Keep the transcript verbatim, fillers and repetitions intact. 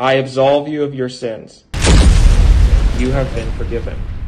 I absolve you of your sins. You have been forgiven.